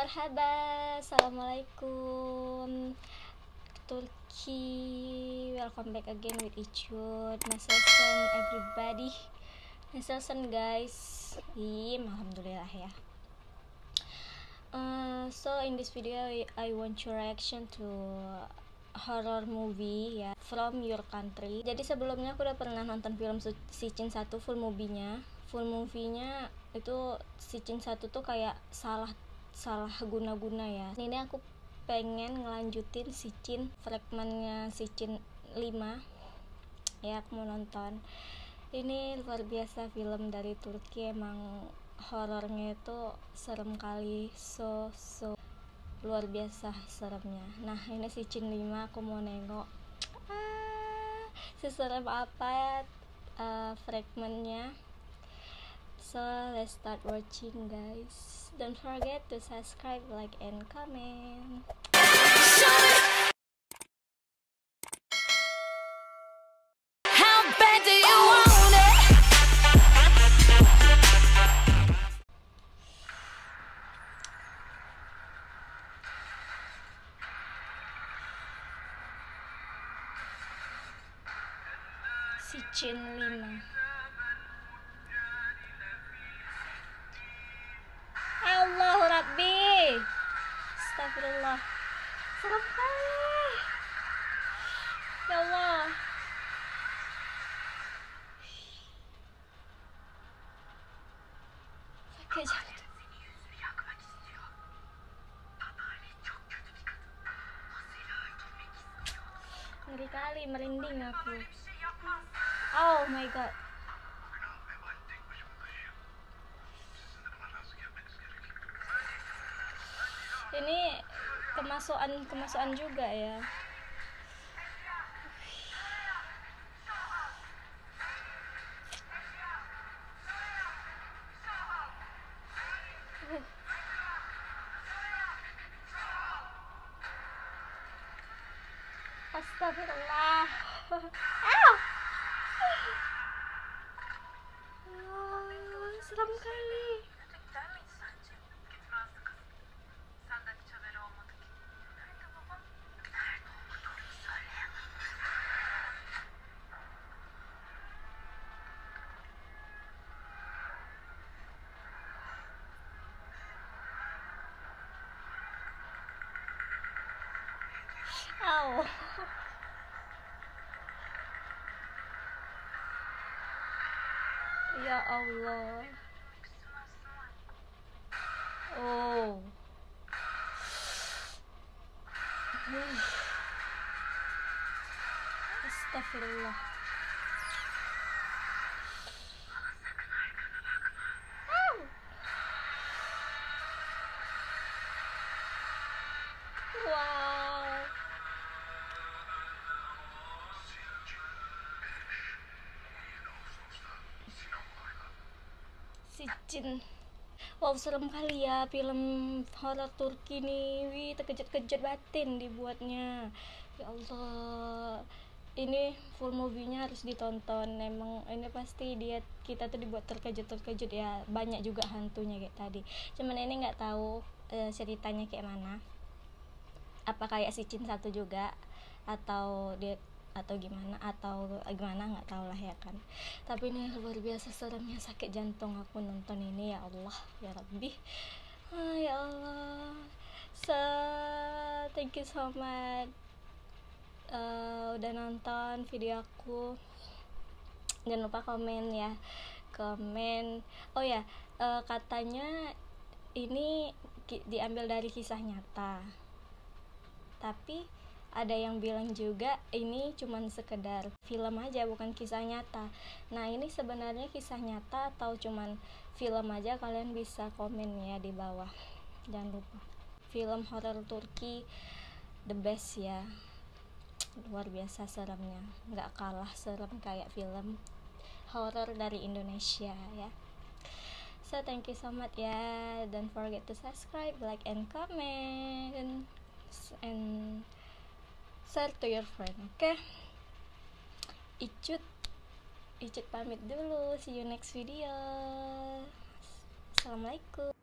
Marhaba, assalamualaikum Turkey, welcome back again with Ichud. Naselsen everybody, Naselsen guys. Alhamdulillah ya. So in this video I want your reaction to horror movie ya, from your country. Jadi sebelumnya aku udah pernah nonton film Sicin 1 full movie-nya itu Sicin 1 tuh kayak salah guna-guna ya. Ini aku pengen ngelanjutin Sicin, fragmennya Sicin 5 ya, aku mau nonton. Ini luar biasa film dari Turki, emang horornya itu serem kali, so luar biasa seremnya. Nah ini Sicin 5 aku mau nengok seserem apa fragmennya. So let's start watching guys. Don't forget to subscribe, like, and comment. How bad do you want it? Sicin 5. Allahu Rabbi, astagfirullah, serem kali ya Allah. Sakit jantung, ngeri kali, merinding aku. Oh my god. Ini kemasukan juga ya. Astagfirullah. Serem kali. Ya Allah. Oh. Astagfirullah. Wow. Sicin. Wow, serem kali ya film horor Turki nih. Wih, terkejut-kejut batin dibuatnya. Ya Allah. Ini full movie-nya harus ditonton. Emang ini pasti kita tuh dibuat terkejut-terkejut ya. Banyak juga hantunya kayak tadi. Cuman ini nggak tahu ceritanya kayak mana. Apa kayak Sicin 1 juga atau gimana nggak tahu lah ya kan. Tapi ini luar biasa seremnya, sakit jantung aku nonton ini. Ya Allah, ya Rabbi, ya Allah. So thank you so much udah nonton video aku. Jangan lupa komen ya, komen. Oh ya, katanya ini diambil dari kisah nyata, tapi ada yang bilang juga ini cuman sekedar film aja, bukan kisah nyata. Nah ini sebenarnya kisah nyata atau cuman film aja? Kalian bisa komen ya di bawah. Jangan lupa, film horor Turki the best ya, luar biasa seremnya, nggak kalah serem kayak film horor dari Indonesia ya. So thank you so much ya. Don't forget to subscribe, like, and comment, and share to your friend. Oke, Ichud pamit dulu. See you next video. Assalamualaikum.